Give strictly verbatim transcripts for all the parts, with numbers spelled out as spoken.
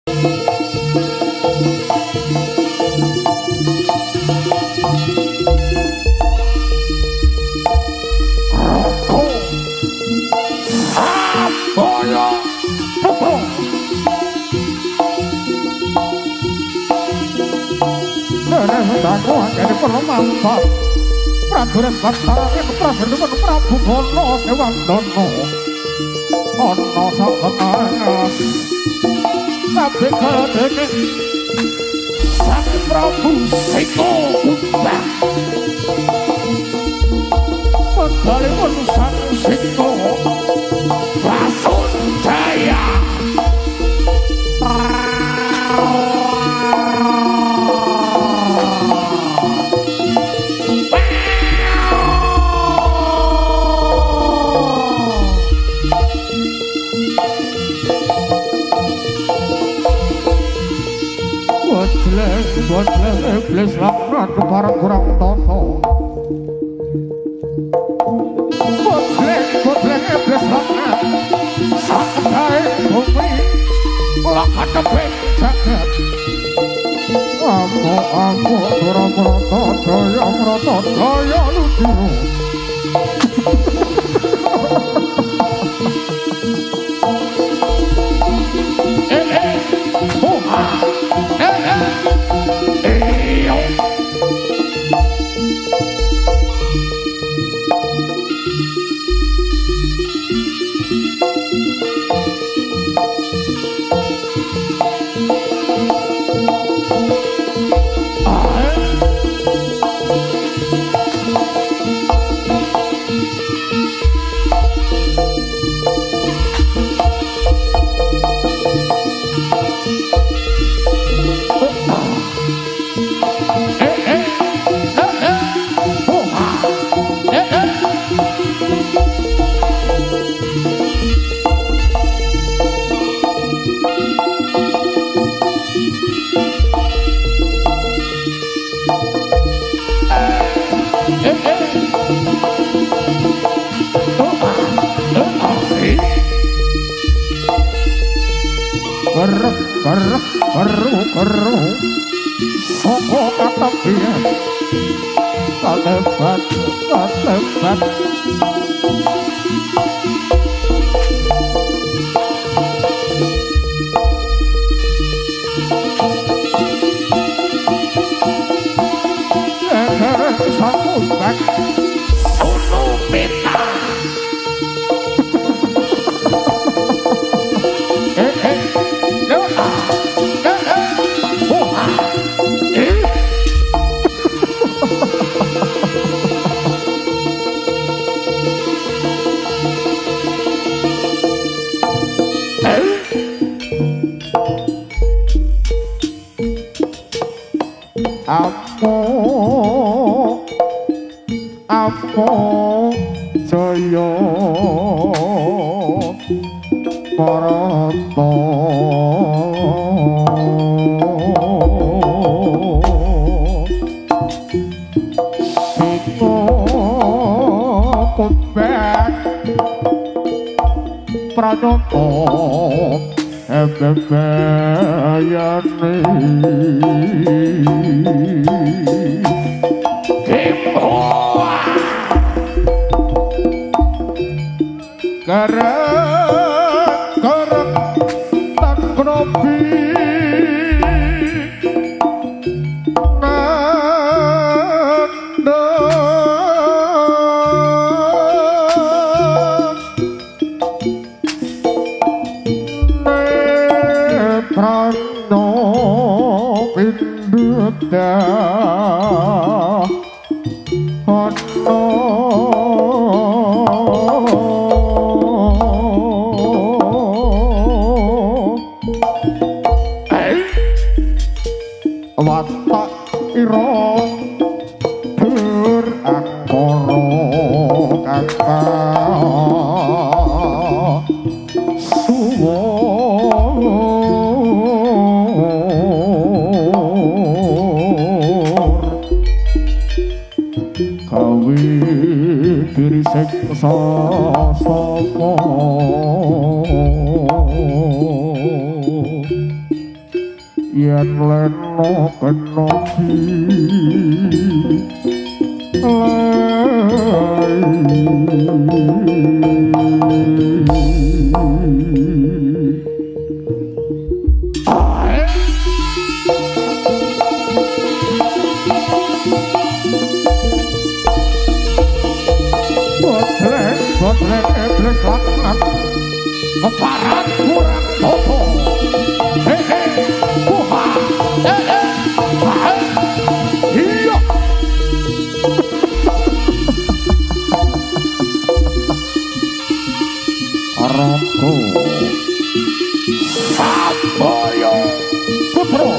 Prajurit Bathara keprajurit Prabu Bana Dewandana ana saketara kabeh kadene Sang Prabu Sita Kumbang Padhalipun Sang Sita Basundaya Wajah iblis laknat barang kurang toto Wajah wajah iblis laknat sakadai bumi lakat tebing jagat Aku aku sura merata jaya merata jaya ludiru Eh eh Oha Eh eh Keruh, keruh, keruh Soko kata biar Kalebat, kalebat Egereng sakubat Sono peta Eh, eh Apa apa jaya marata Sita Kumbang Pranata Ebebayane Kimboa Garang Garang Tak Knobi Nanda Netrano Pinduta Ono Watak ira dur akara kata suwa kawin yen leno kenopi Botlek iblis laknat keparat kurang popo hehe kuha hehe hahe iya Ratu Saboyo Putro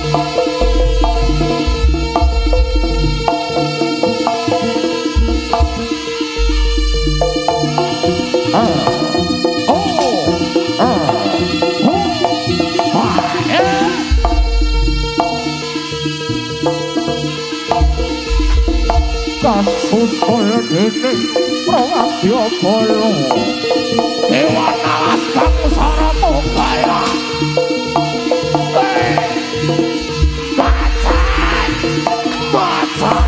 Kasusul dene Prawadya Bala Dewa Nalas Bangsara Mombaya Macan Macan